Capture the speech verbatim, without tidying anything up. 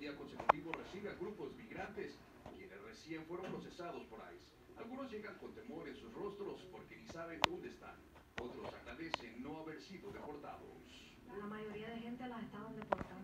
día consecutivo recibe a grupos migrantes, quienes recién fueron procesados por ICE. Algunos llegan con temor en sus rostros porque ni saben dónde están. Otros agradecen no haber sido deportados. La mayoría de gente las estaban deportando.